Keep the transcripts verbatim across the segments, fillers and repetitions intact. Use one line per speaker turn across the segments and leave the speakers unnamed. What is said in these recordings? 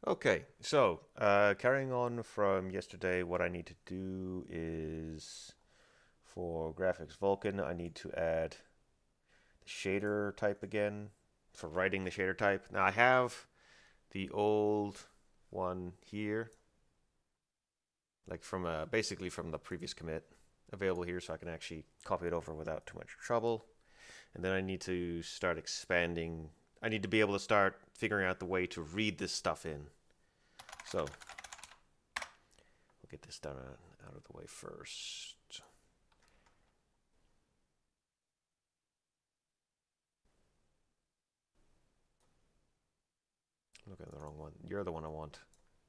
Okay, so uh, carrying on from yesterday, what I need to do is for graphics Vulkan, I need to add the shader type again for writing the shader type. Now I have the old one here, like from uh, basically from the previous commit available here, so I can actually copy it over without too much trouble. And then I need to start expanding. I need to be able to start figuring out the way to read this stuff in. So we'll get this done out of the way first. Look at the wrong one. You're the one I want.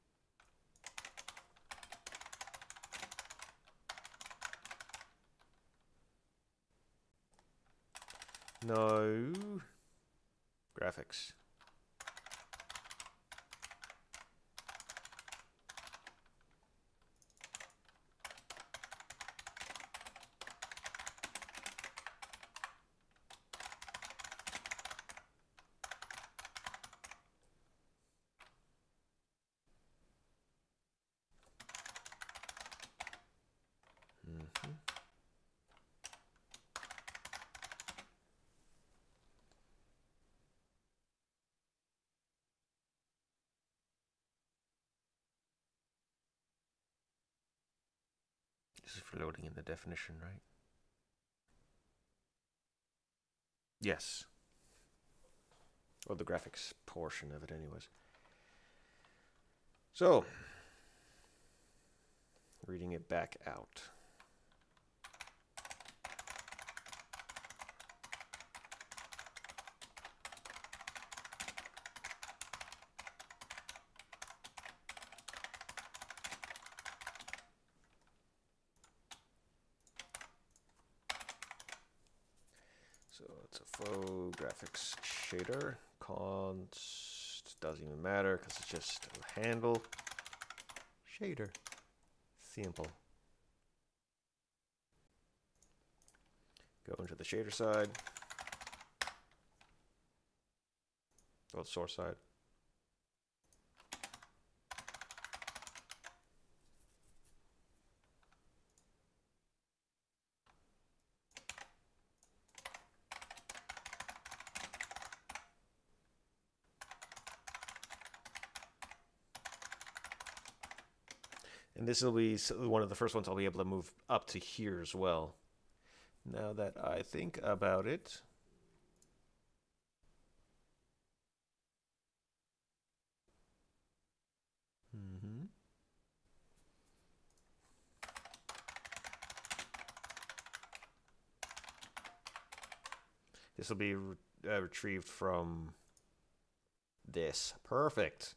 No. Graphics. Mm-hmm. This is for loading in the definition, right? Yes. Or the graphics portion of it, anyways. So, reading it back out. So it's a faux graphics shader. Const doesn't even matter because it's just a handle. Shader. Simple. Go into the shader side. Go to source side. And this will be one of the first ones I'll be able to move up to here as well. Now that I think about it. Mm-hmm. This will be re uh, retrieved from this. Perfect.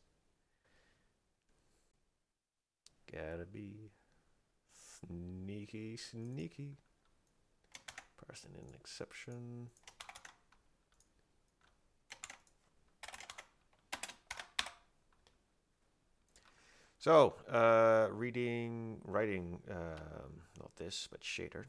Gotta be sneaky, sneaky. Parsing in exception. So, uh, reading, writing, um, not this, but shader.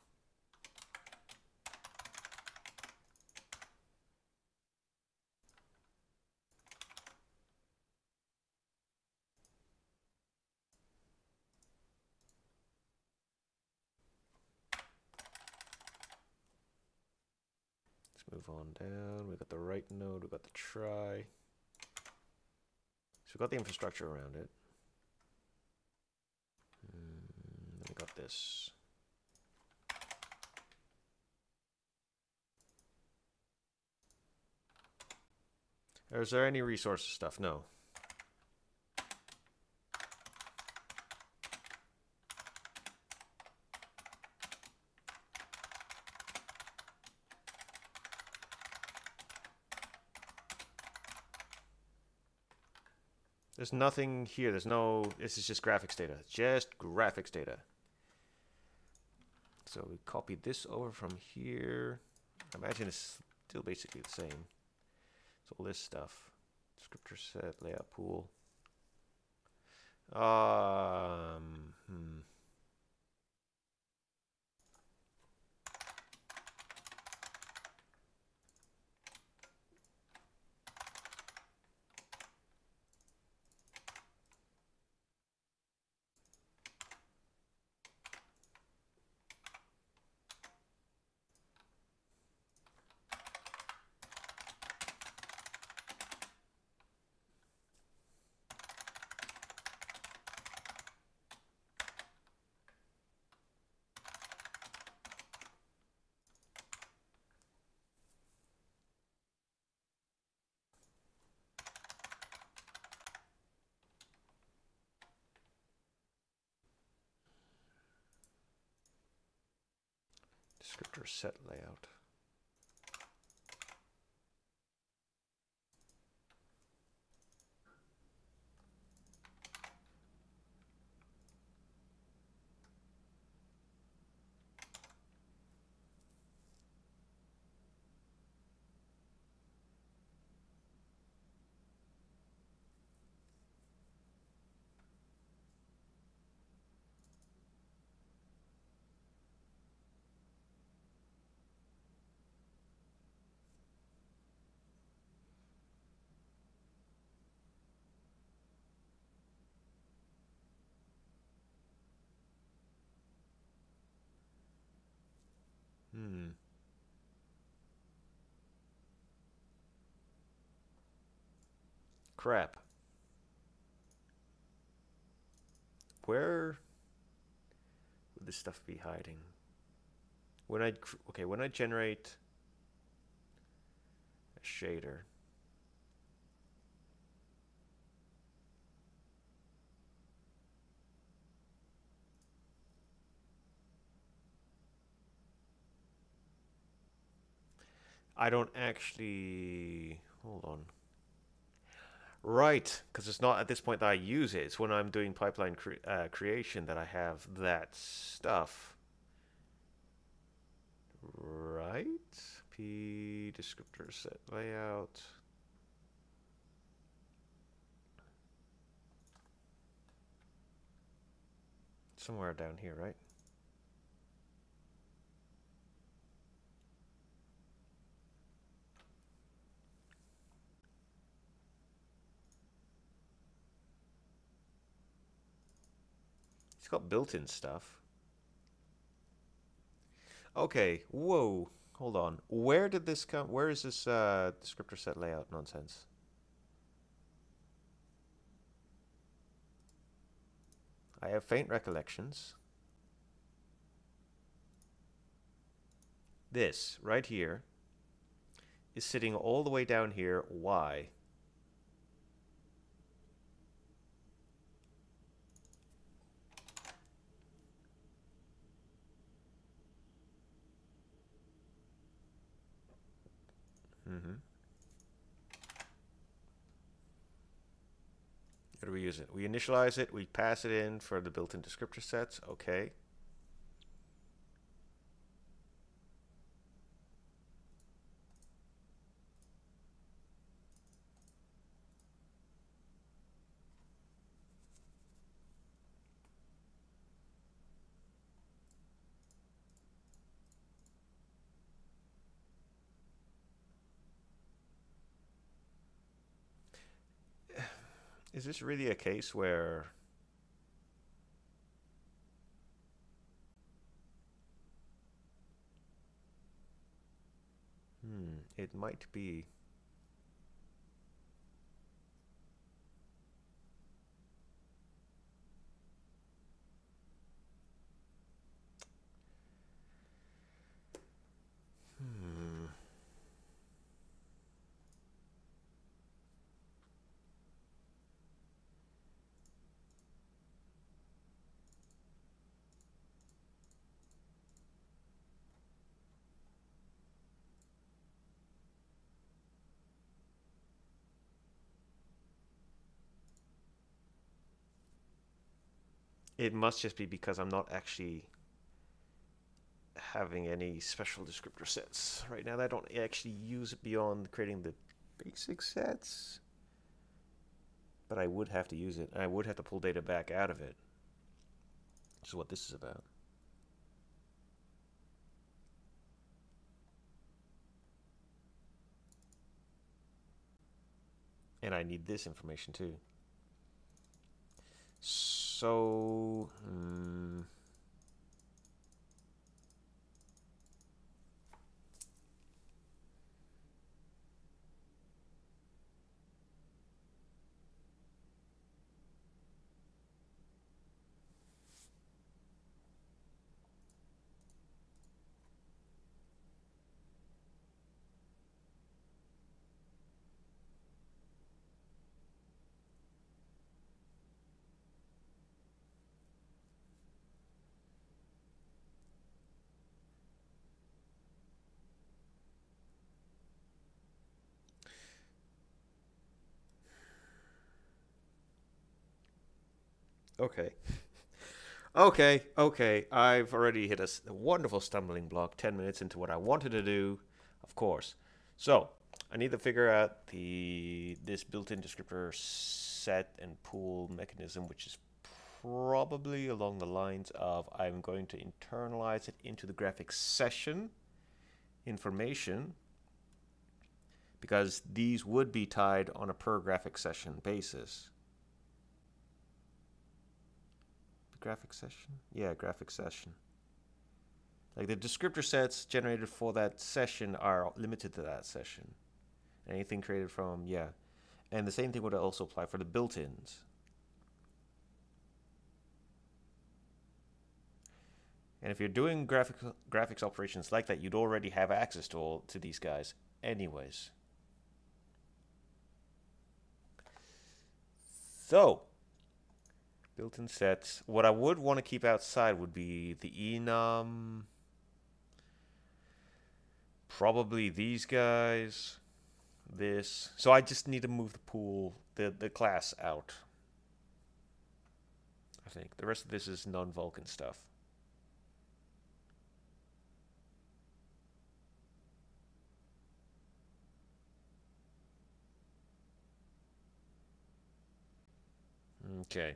Move on down. We got the right node. We got the try. So we got the infrastructure around it. Mm, we got this. Is there any resource stuff? No. There's nothing here. There's no, this is just graphics data. Just graphics data. So we copied this over from here. I imagine it's still basically the same. So all this stuff. Descriptor set, layout pool. Um, hmm. descriptor set layout. Hmm. Crap. Where would this stuff be hiding? When I okay, when I generate a shader, I don't actually hold on. Right, because it's not at this point that I use it. It's when I'm doing pipeline cre uh, creation that I have that stuff. Right? P descriptor set layout. Somewhere down here, right? It's got built-in stuff. Okay, whoa, hold on. Where did this come? Where is this uh, descriptor set layout nonsense? I have faint recollections. This, right here, is sitting all the way down here. Why? Mm-hmm. How do we use it? We initialize it, we pass it in for the built-in descriptor sets. Okay. Is this really a case where hmm, it might be. Hmm. It must just be because I'm not actually having any special descriptor sets right now. I don't actually use it beyond creating the basic sets. But I would have to use it. I would have to pull data back out of it. Which is what this is about. And I need this information too. So, um, Okay. Okay, okay. I've already hit a, s- a wonderful stumbling block ten minutes into what I wanted to do, of course. So, I need to figure out the this built-in descriptor set and pool mechanism, which is probably along the lines of I'm going to internalize it into the graphics session information because these would be tied on a per graphic session basis. Graphic session? Yeah, graphic session. Like the descriptor sets generated for that session are limited to that session. Anything created from, yeah. And the same thing would also apply for the built-ins. And if you're doing graphic, graphics operations like that, you'd already have access to all to these guys anyways. So, built-in sets. What I would want to keep outside would be the enum. Probably these guys. This. So I just need to move the pool, the, the class out. I think. The rest of this is non-Vulkan stuff. Okay.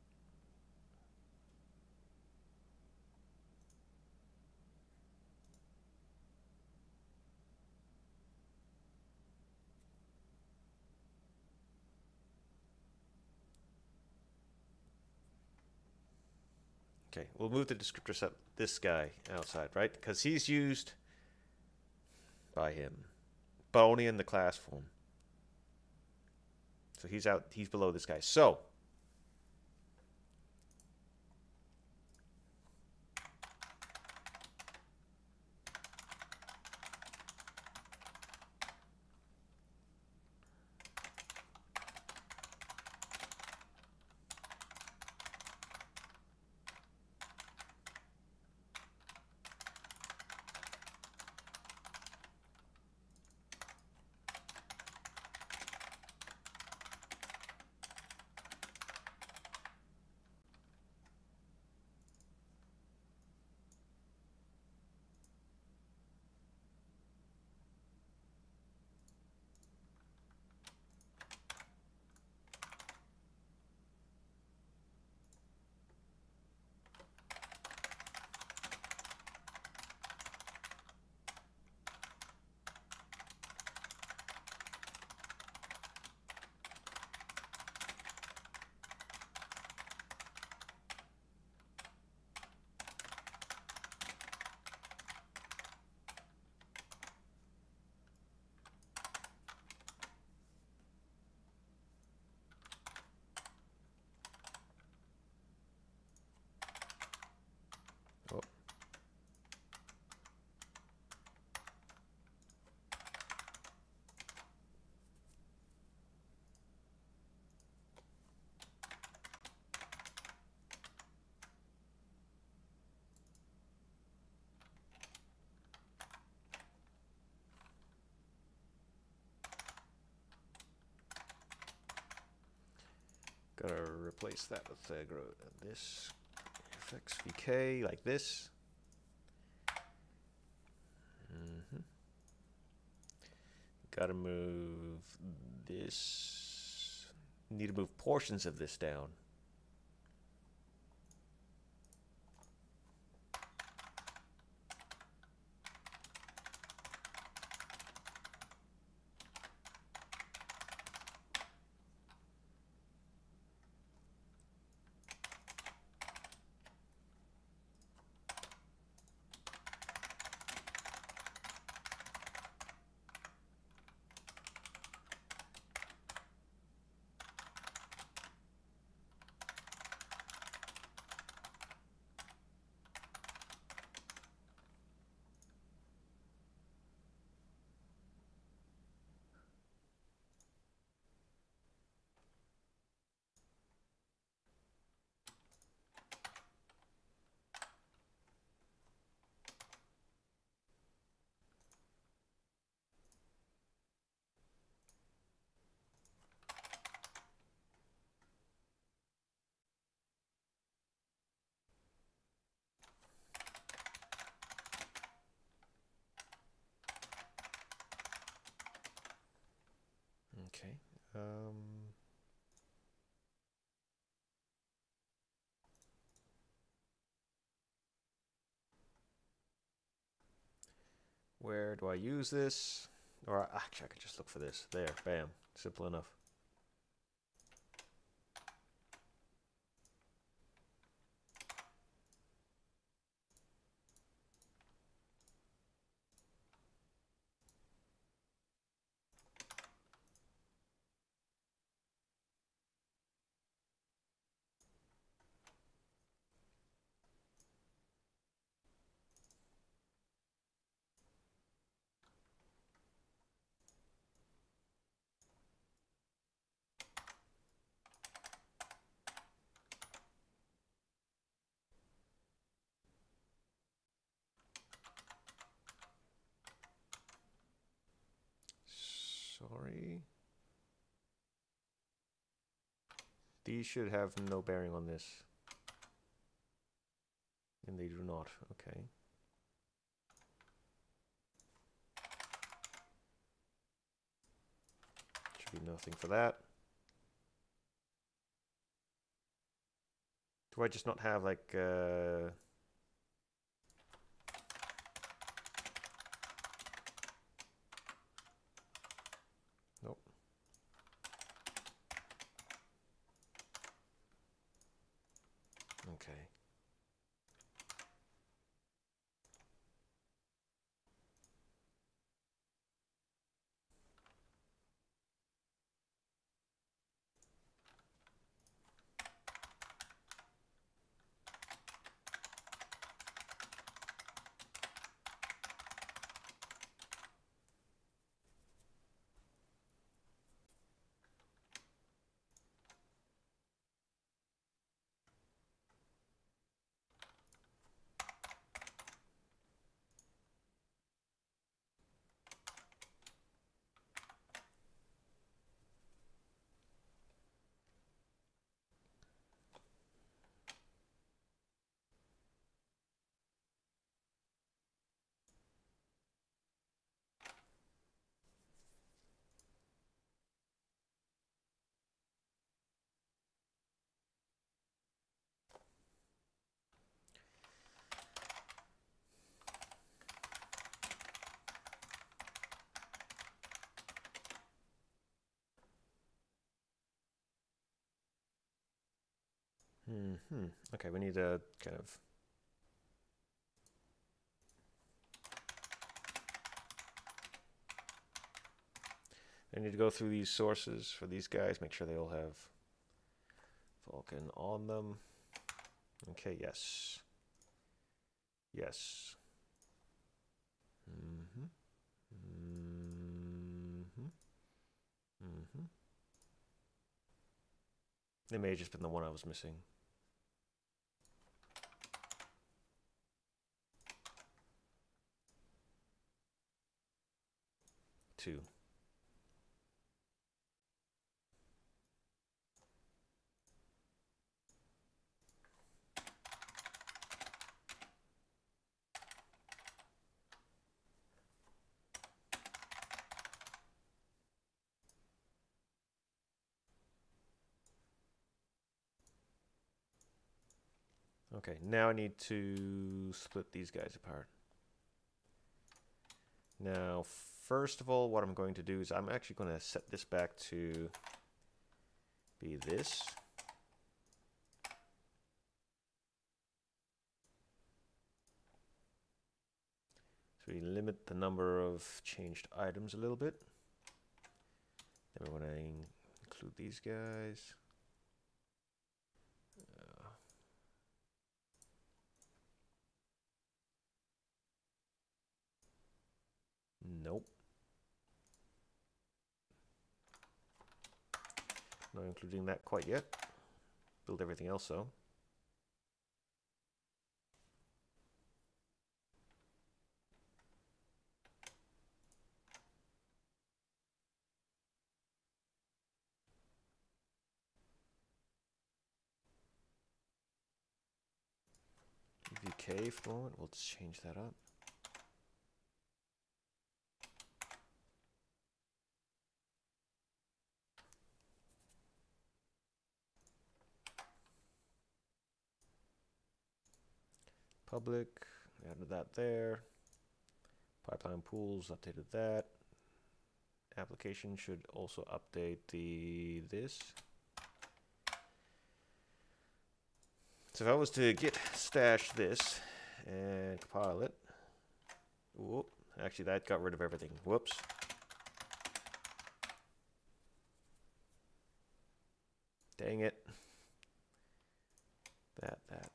Okay, we'll move the descriptor set, this guy outside, right? Because he's used by him, but only in the class form. So he's out, he's below this guy. So, oh, gotta replace that with uh, this F X V K like this. Mm-hmm. Gotta move this. Need to move portions of this down. Where do I use this? Or actually, I could just look for this. There, bam. Simple enough. Sorry. These should have no bearing on this. And they do not. Okay. Should be nothing for that. Do I just not have like uh nope. Okay. Hmm. Okay, we need a kind of I need to go through these sources for these guys, make sure they all have Vulkan on them. Okay, yes. Yes. Mm-hmm. Mm-hmm. Mm-hmm. It may have just been the one I was missing. Two. Okay, now I need to split these guys apart. Now, first of all, what I'm going to do is I'm actually going to set this back to be this. So we limit the number of changed items a little bit. Then we're going to include these guys. Uh, nope. Not including that quite yet. Build everything else though. V K for the moment. We'll just change that up. Public, added that there. Pipeline pools, updated that. Application should also update the this. So if I was to git stash this and compile it, whoop, actually that got rid of everything. Whoops. Dang it. That, that.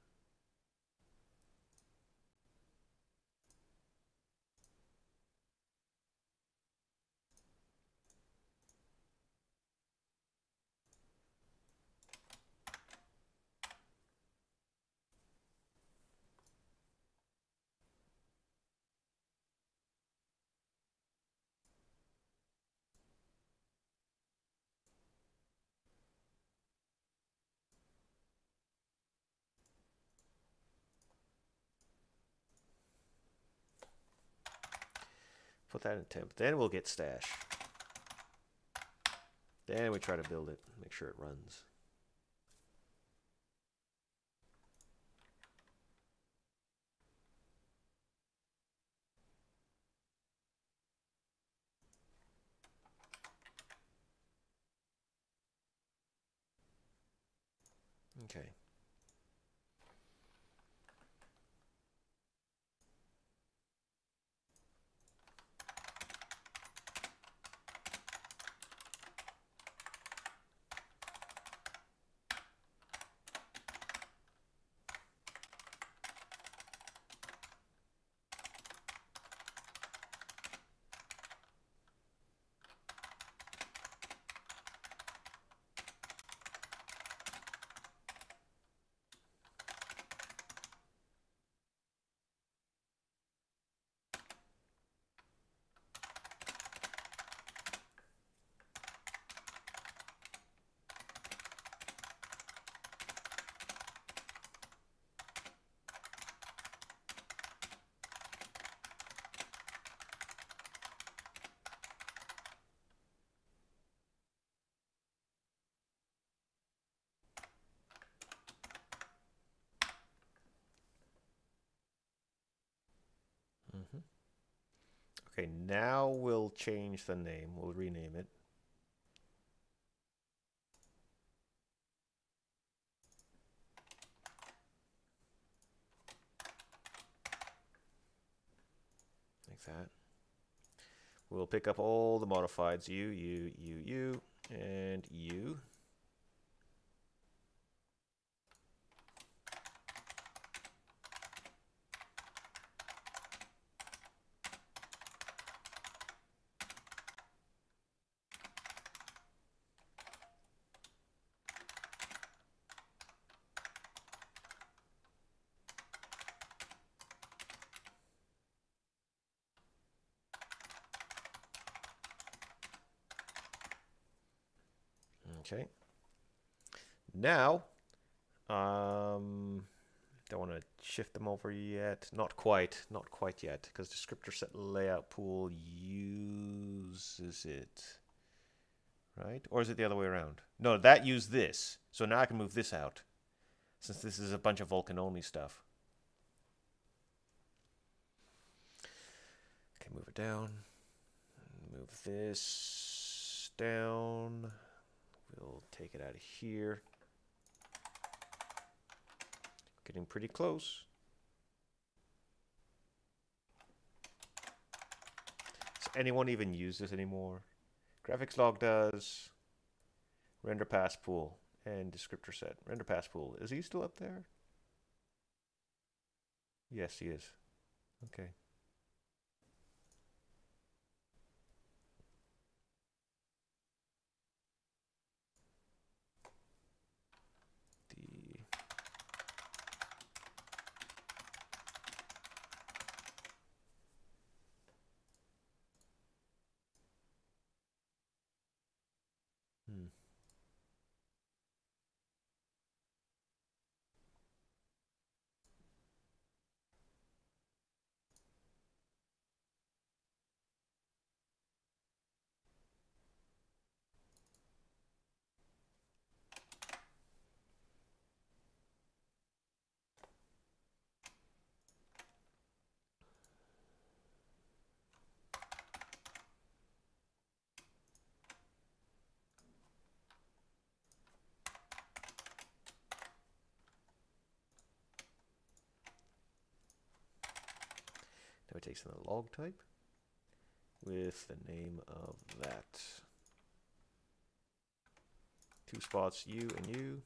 Put that in temp. Then we'll get stash. Then we try to build it. Make sure it runs. Okay. Mm-hmm. Okay, now we'll change the name. We'll rename it. Like that. We'll pick up all the modifieds, you, you, you, you, and you. Okay. Now, um, don't want to shift them over yet. Not quite. Not quite yet, because descriptor set layout pool uses it. Right? Or is it the other way around? No, that used this. So now I can move this out, since this is a bunch of Vulkan only stuff. Okay, move it down. Move this down. We'll take it out of here. Getting pretty close. Does anyone even use this anymore? Graphics log does. Render pass pool and descriptor set. Render pass pool. Is he still up there? Yes, he is. Okay. Hmm. it takes in a log type with the name of that. Two spots, you and you.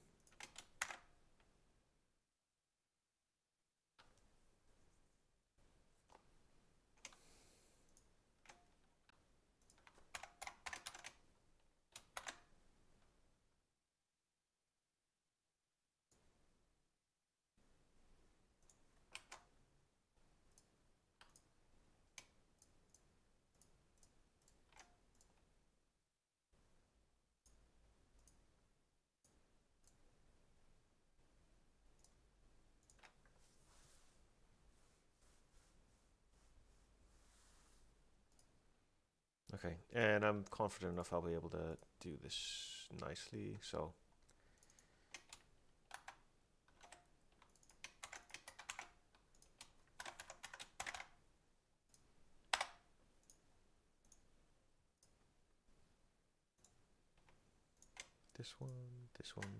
Okay, and I'm confident enough I'll be able to do this nicely, so. This one, this one.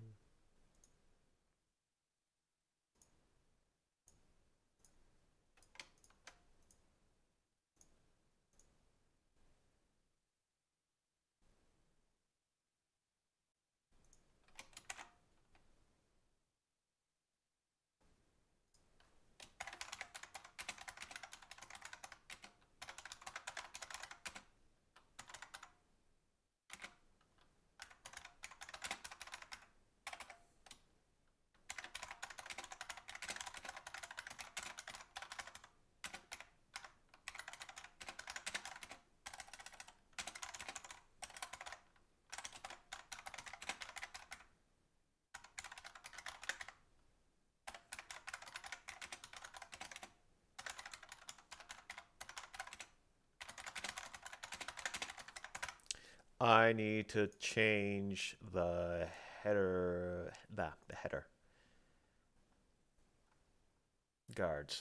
I need to change the header, the, the header guards.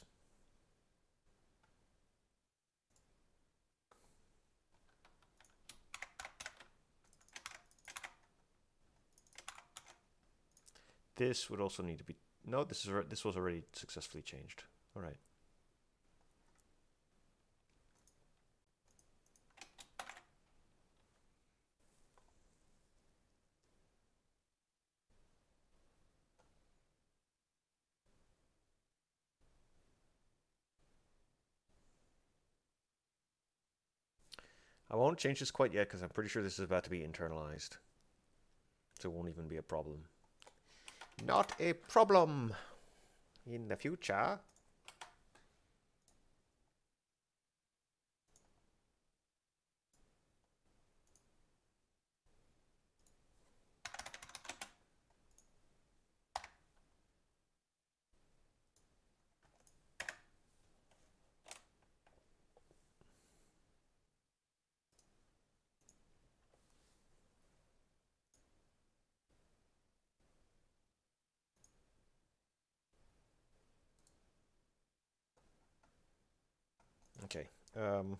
This would also need to be, no, this is this was already successfully changed. All right. I won't change this quite yet because I'm pretty sure this is about to be internalized. So it won't even be a problem. Not a problem in the future. Okay. Um,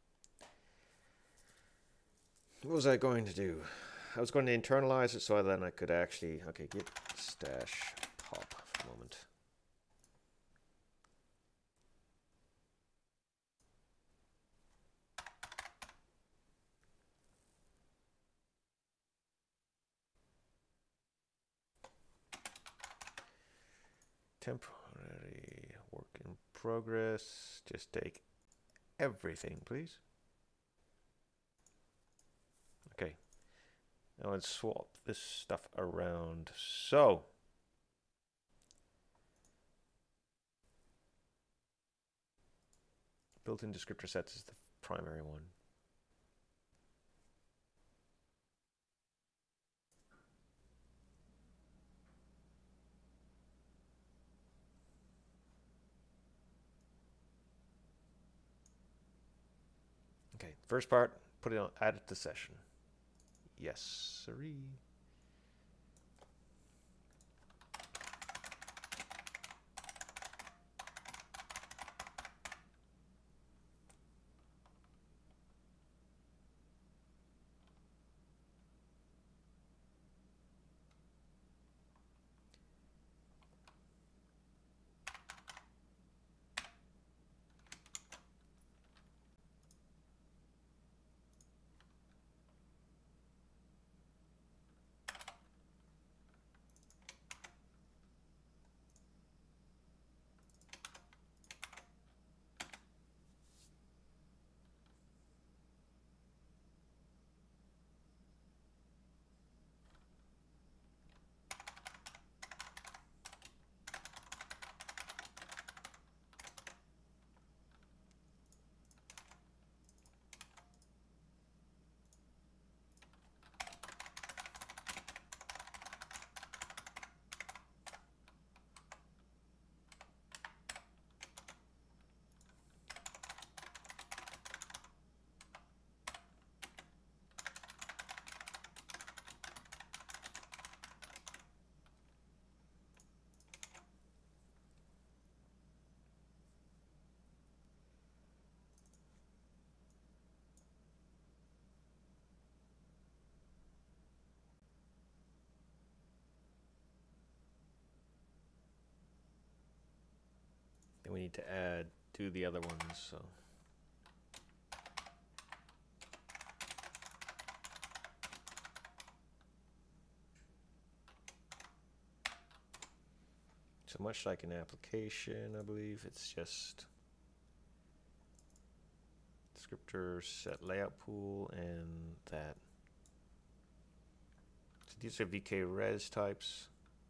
what was I going to do? I was going to internalize it so then I could actually, okay, git stash pop for a moment. Temporary work in progress. Just take everything, please. Okay. Now let's swap this stuff around. So, built-in descriptor sets is the primary one. Okay, first part, put it on, add it to session. Yes, sirree. And we need to add to the other ones, so. So much like an application, I believe it's just descriptor, set layout pool, and that. So these are V K res types.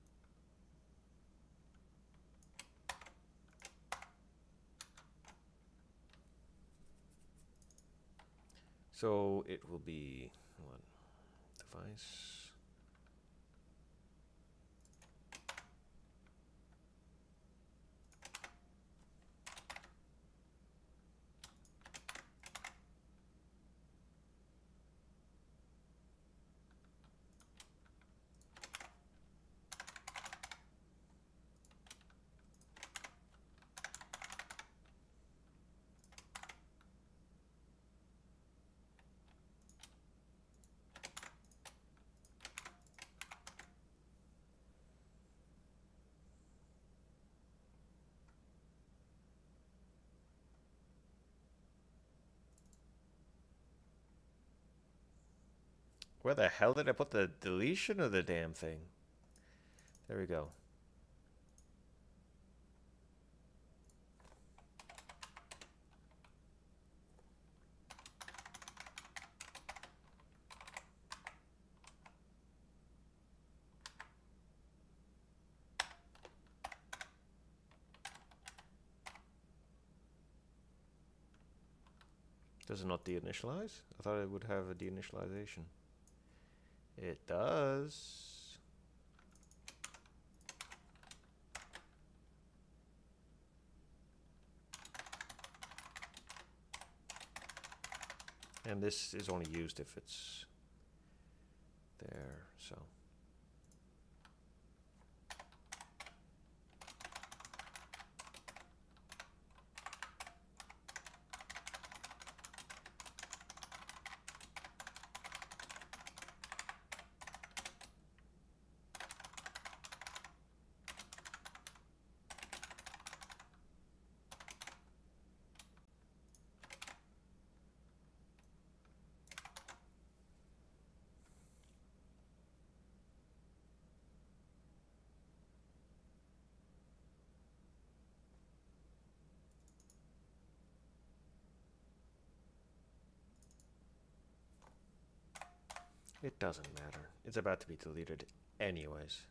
So it will be what device? Where the hell did I put the deletion of the damn thing? There we go. Does it not deinitialize? I thought it would have a deinitialization. It does. And this is only used if it's there, so. It doesn't matter. It's about to be deleted anyways.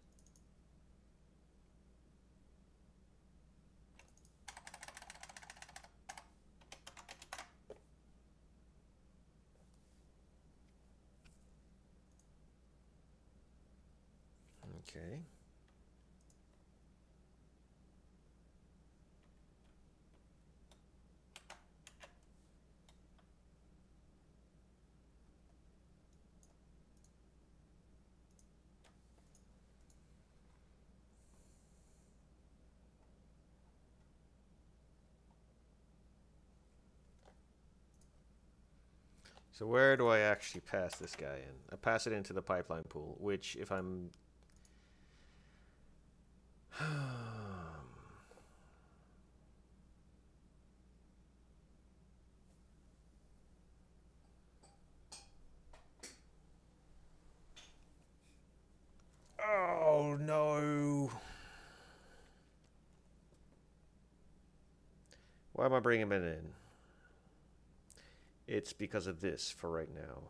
Okay. So where do I actually pass this guy in? I pass it into the pipeline pool, which if I'm... Oh, no. Why am I bringing it in? It's because of this for right now.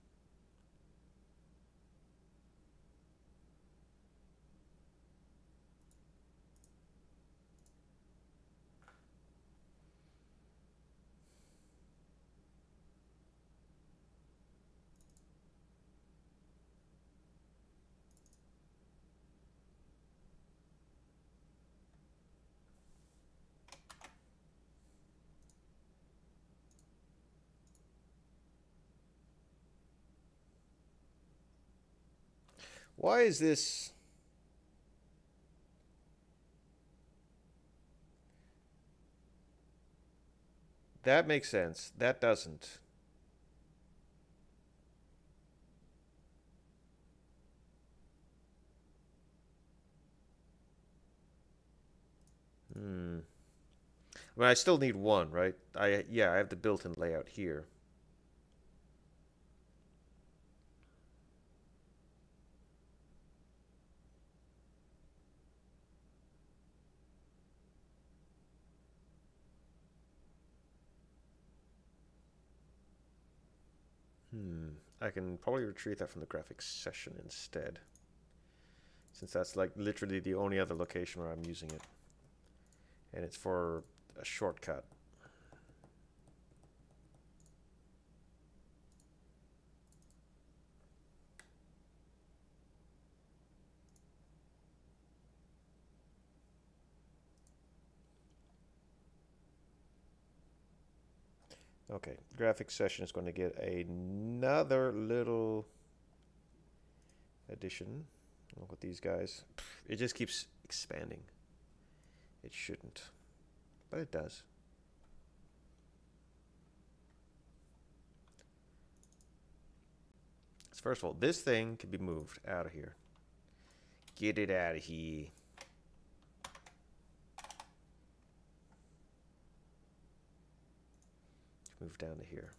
Why is this? That makes sense. That doesn't. Hmm. I mean, I still need one, right? I yeah, I have the built-in layout here. Hmm. I can probably retrieve that from the graphics session instead, since that's like literally the only other location where I'm using it, and it's for a shortcut. Okay, graphics session is going to get another little addition. Look at these guys. It just keeps expanding. It shouldn't, but it does. So first of all, this thing can be moved out of here. Get it out of here. Move down to here.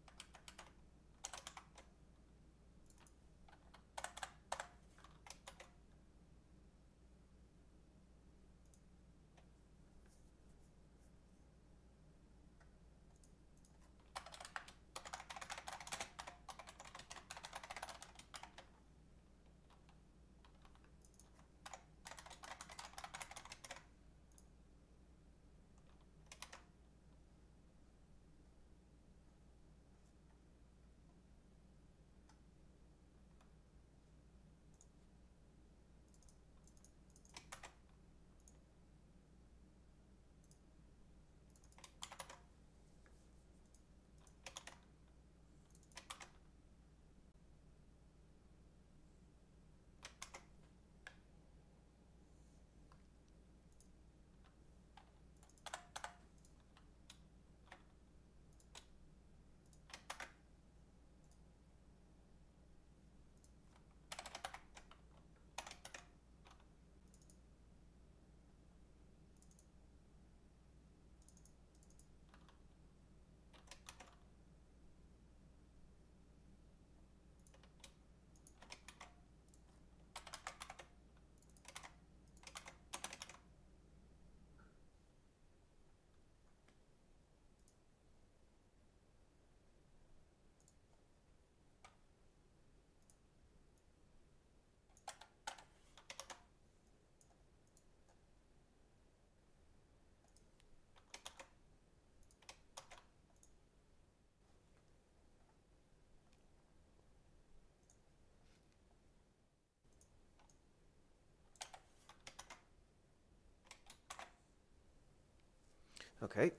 Okay.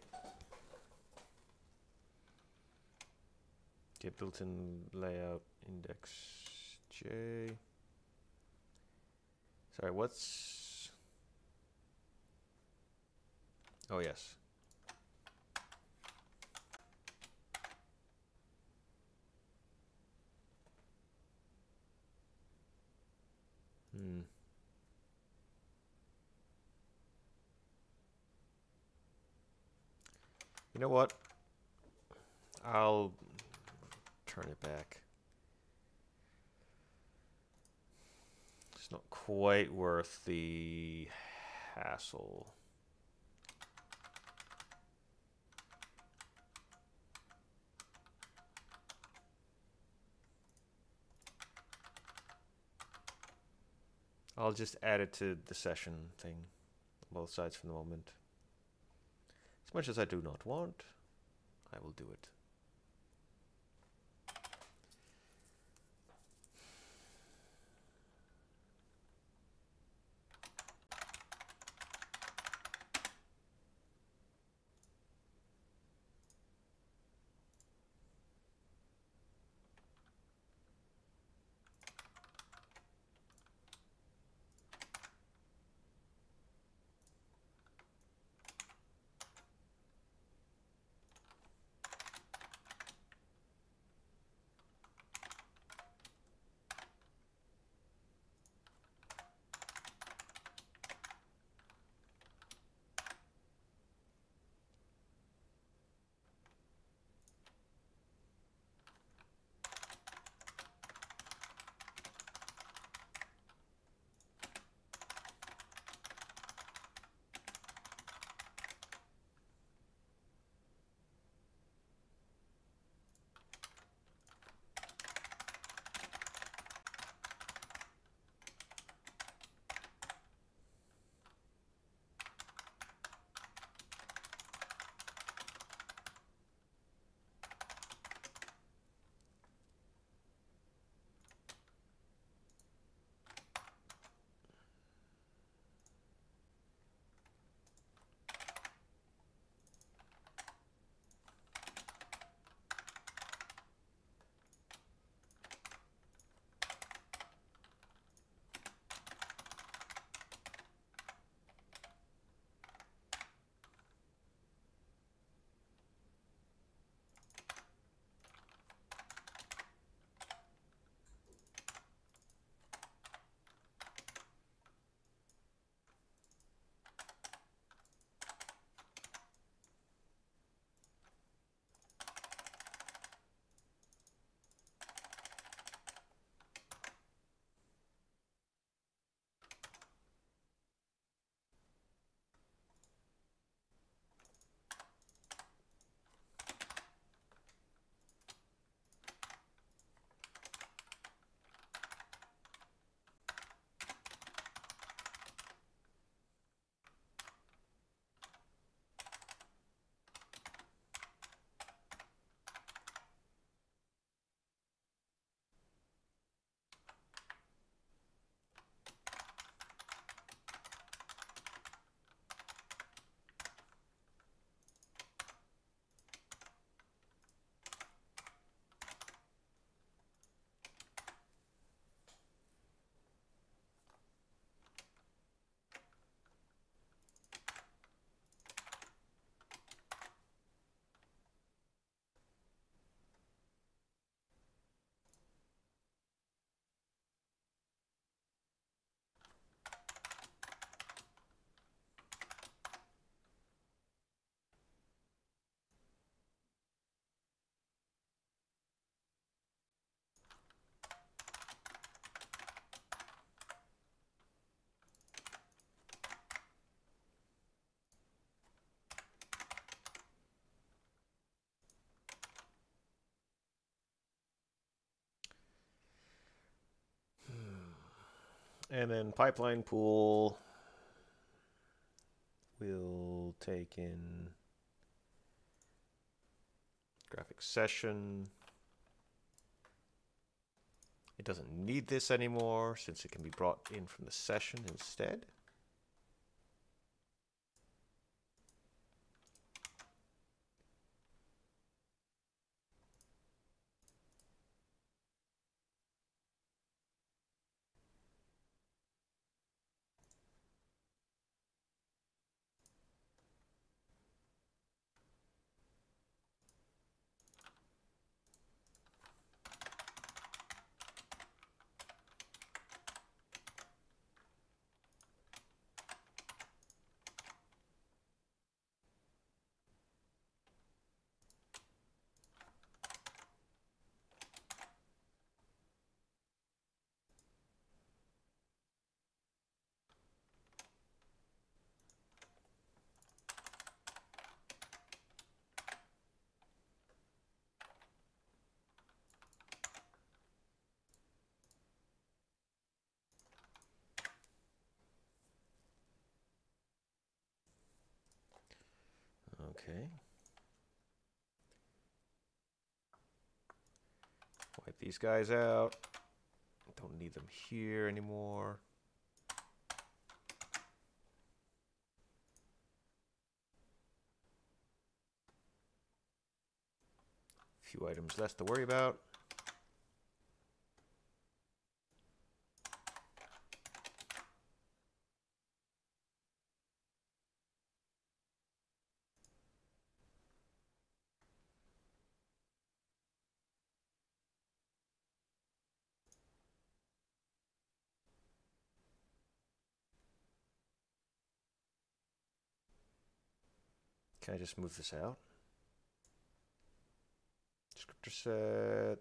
Get built-in layout index J. Sorry, what's... Oh, yes. Hmm. You know what? I'll turn it back. It's not quite worth the hassle. I'll just add it to the session thing on both sides for the moment. As much as I do not want, I will do it. And then pipeline pool will take in graphics session. It doesn't need this anymore since it can be brought in from the session instead. Okay. Wipe these guys out. Don't need them here anymore. Few items less to worry about. Can I just move this out? Descriptor set.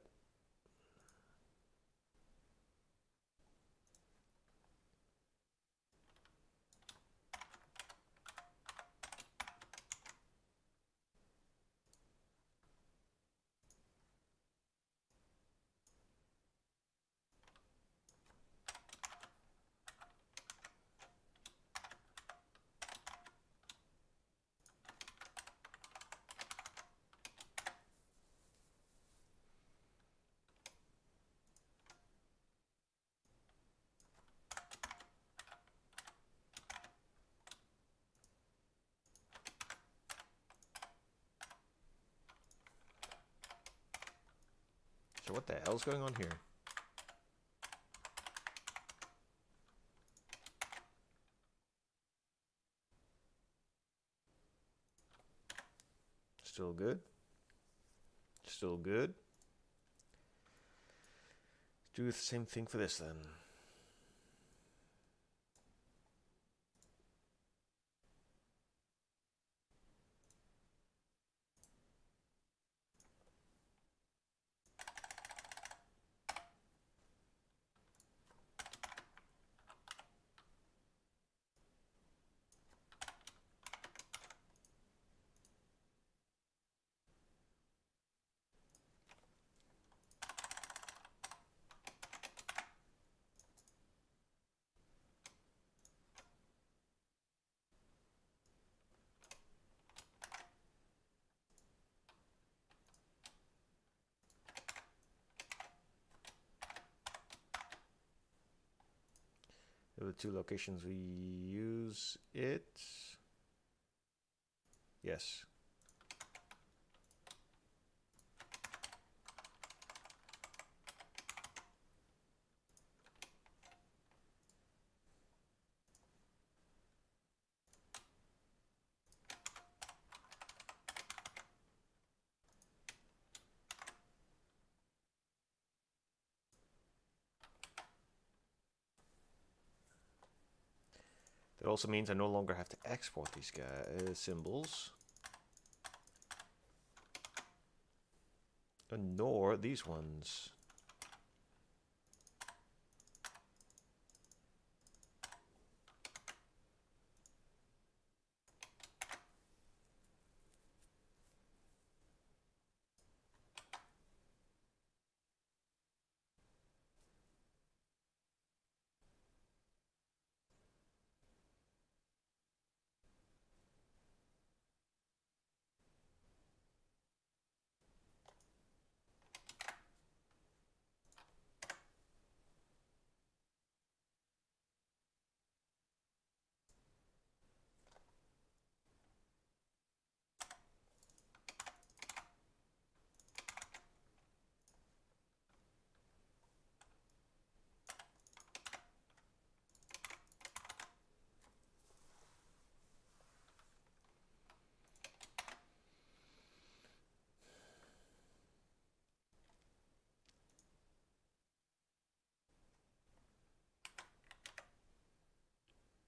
So what the hell's going on here? Still good. Still good. Do the same thing for this then. The two locations we use it. Yes. That also means I no longer have to export these guys, uh, symbols. And nor these ones.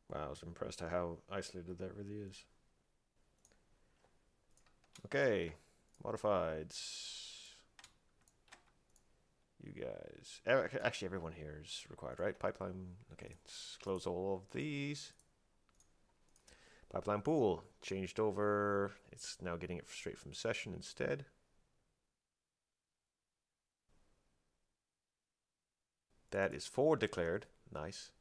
Wow, I was impressed at how isolated that really is. Okay, modifieds. You guys. Actually, everyone here is required, right? Pipeline. Okay, let's close all of these. Pipeline pool changed over. It's now getting it straight from session instead. That is forward declared. Nice.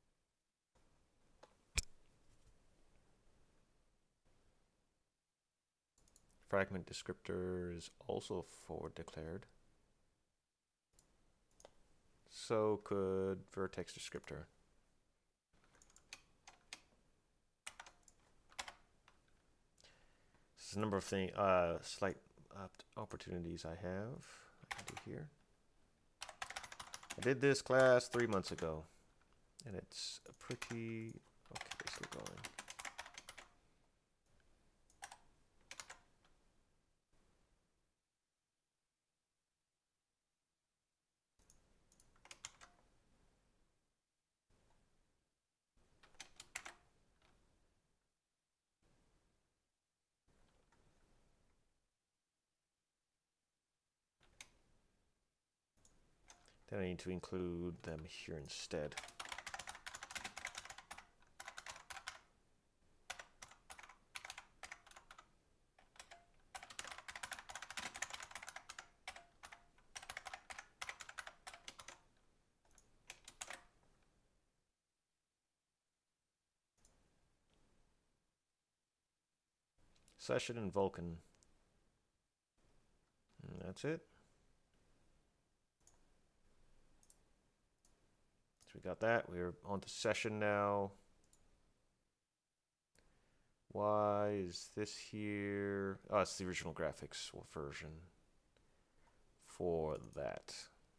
Fragment descriptor is also forward declared. So could vertex descriptor. There's a number of things, uh, slight opportunities I have. I can do here. I did this class three months ago, and it's a pretty okay. Basically going. Then I need to include them here instead. Session and Vulkan. And that's it. So we got that. We're on to session now. Why is this here? Oh, it's the original graphics version for that.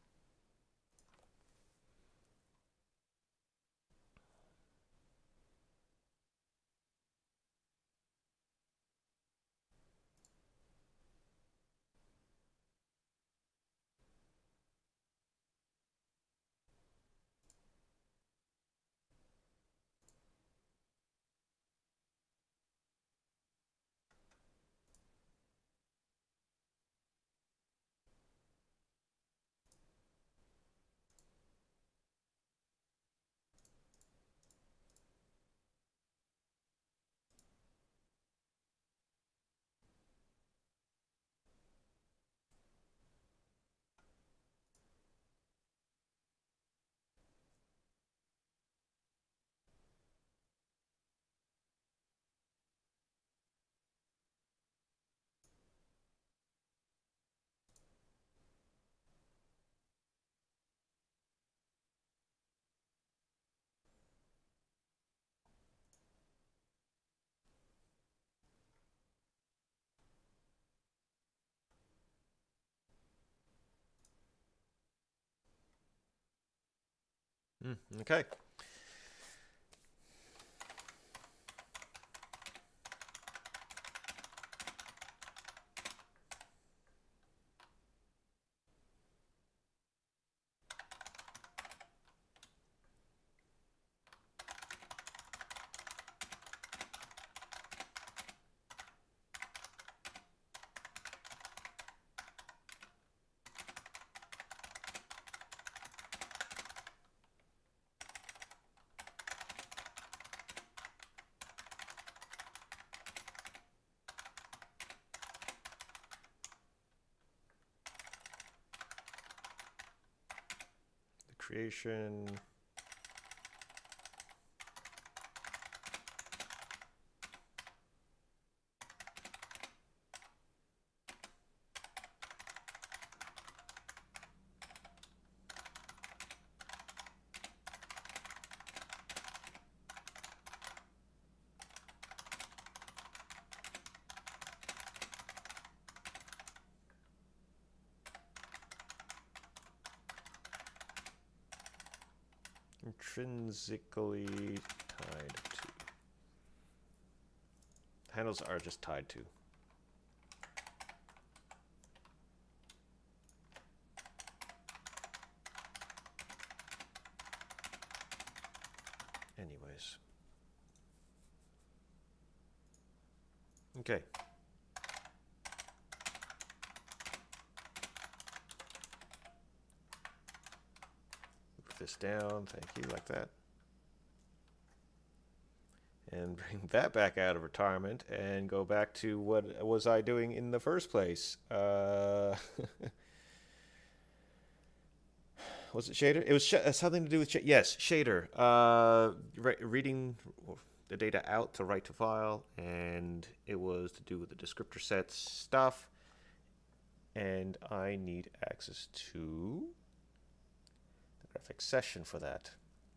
Mm, okay. The creation. Intrinsically tied to. Handles are just tied to. Anyways. Okay. Move this down, thank you, like that. And bring that back out of retirement and go back to what was I doing in the first place? Uh, was it shader? It was sh something to do with sh yes, shader. Uh, re reading the data out to write to file, and it was to do with the descriptor sets stuff. And I need access to the graphics session for that.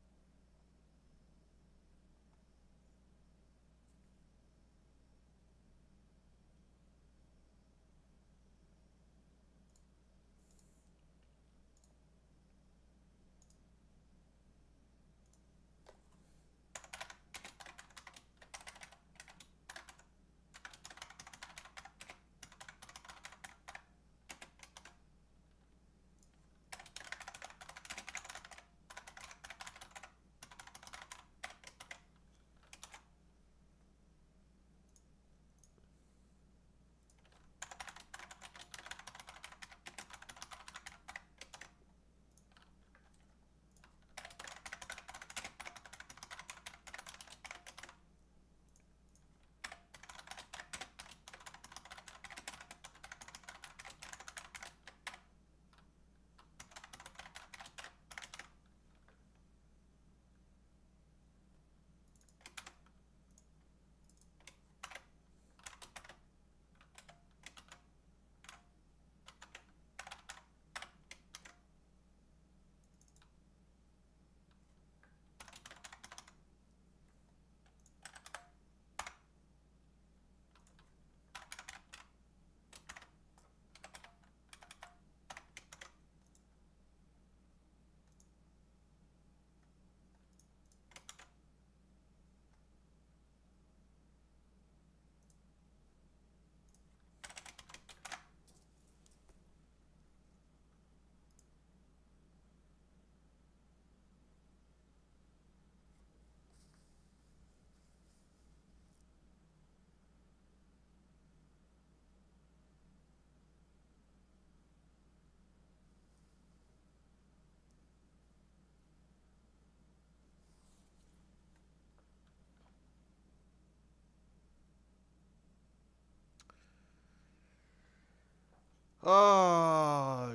Oh,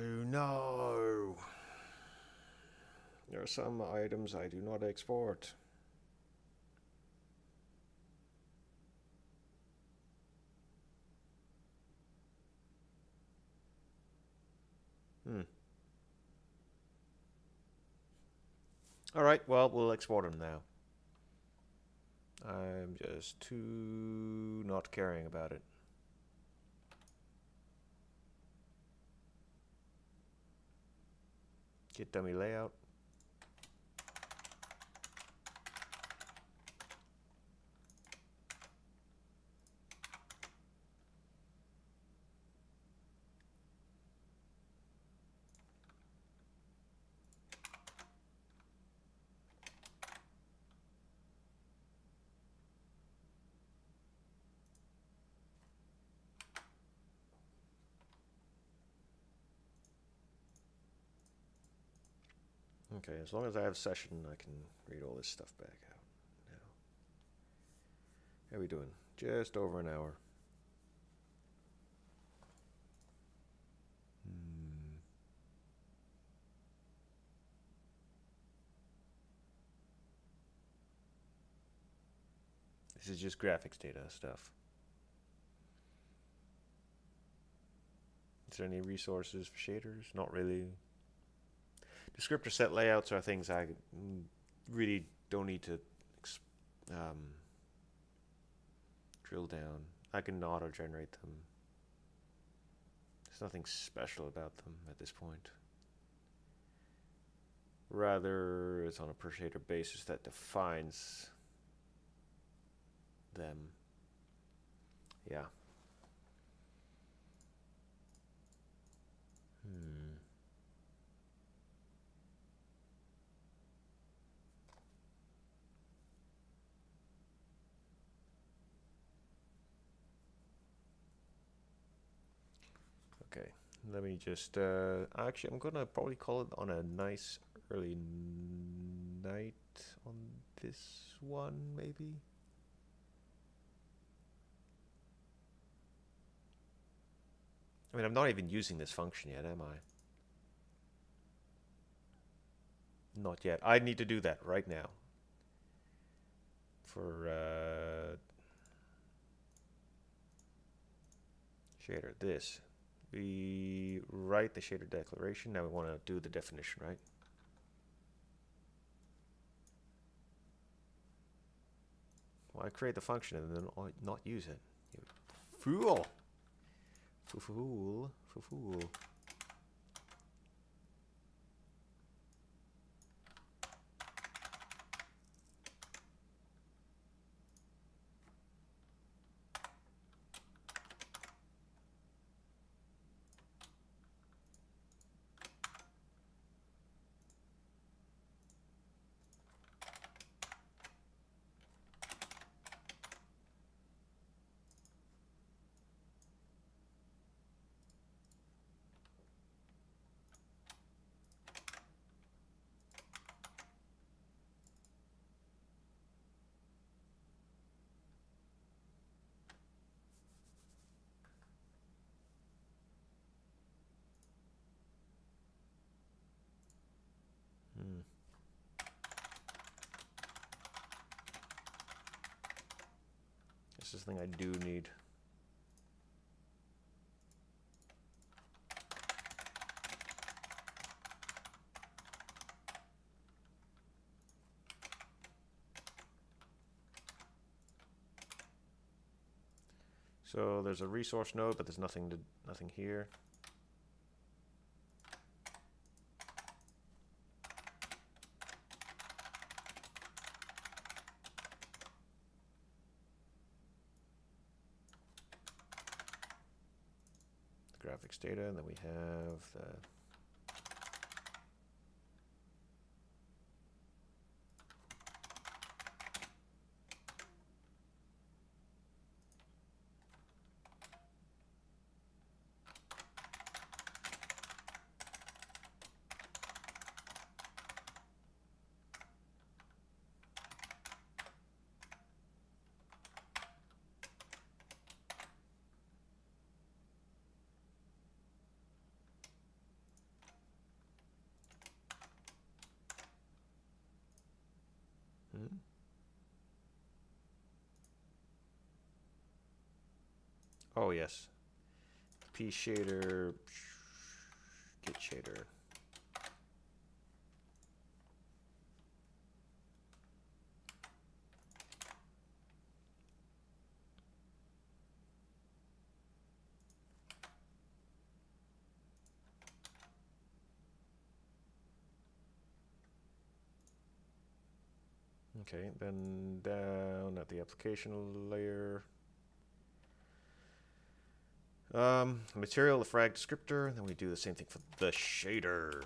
no. There are some items I do not export. Hmm. All right, well, we'll export them now. I'm just too not caring about it. Get dummy layout. Okay, as long as I have session, I can read all this stuff back out now. How are we doing? Just over an hour. Hmm. This is just graphics data stuff. Is there any resources for shaders? Not really. Descriptor set layouts are things I really don't need to um, drill down. I can auto-generate them. There's nothing special about them at this point. Rather, it's on a per shader basis that defines them. Yeah. Hmm. let me just, uh, actually, I'm gonna probably call it on a nice early night on this one, maybe. I mean, I'm not even using this function yet, am I? Not yet. I need to do that right now. For, uh, shader, this. We write the shader declaration. Now we want to do the definition, right? Why create the function and then not use it? You fool! Fool! Fool! Fool! Hmm. This is the thing I do need. So there's a resource node, but there's nothing to nothing here. The graphics data, and then we have the hmm? Oh yes, P shader, get shader. Okay, then down at the application layer, um, material, the frag descriptor, and then we do the same thing for the shader.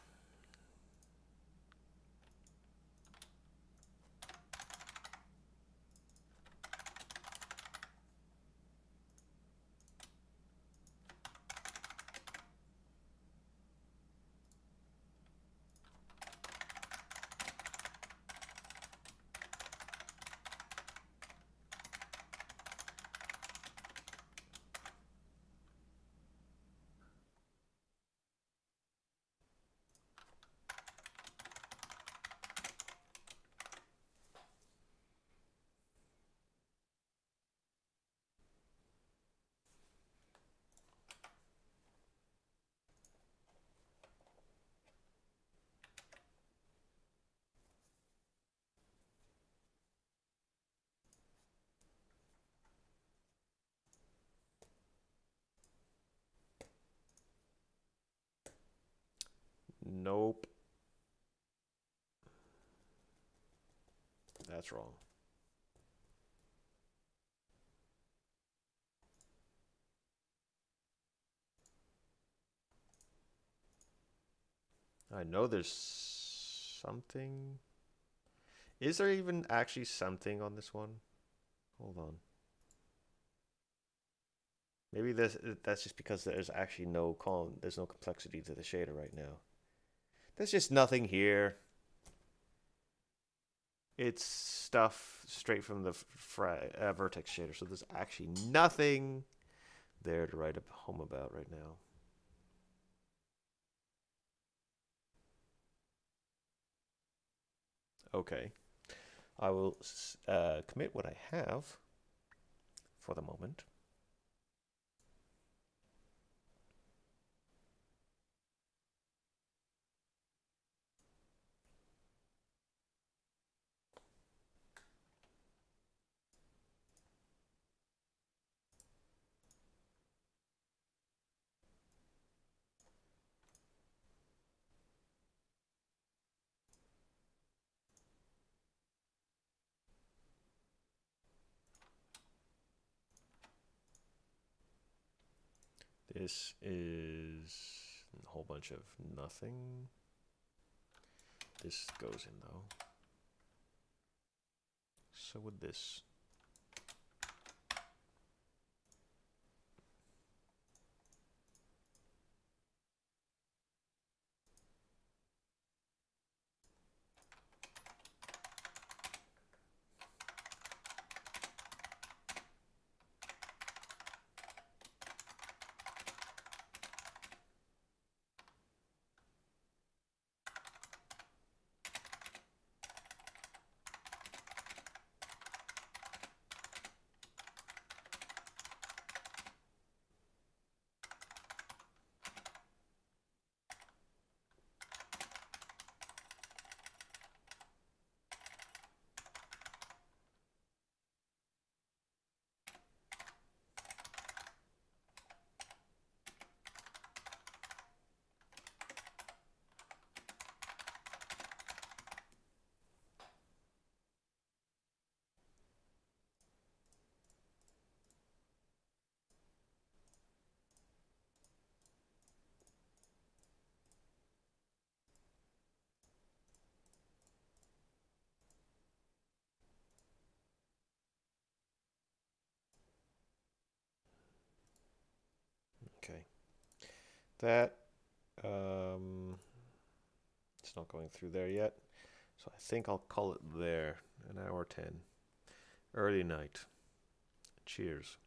Nope. That's wrong. I know there's something. Is there even actually something on this one? Hold on. Maybe this that's just because there's actually no com there's no complexity to the shader right now. There's just nothing here. It's stuff straight from the fra uh, vertex shader, so there's actually nothing there to write home about right now. Okay, I will uh, commit what I have for the moment. This is a whole bunch of nothing. This goes in though. So would this. Okay. That, um, it's not going through there yet. So I think I'll call it there. An hour ten. Early night. Cheers.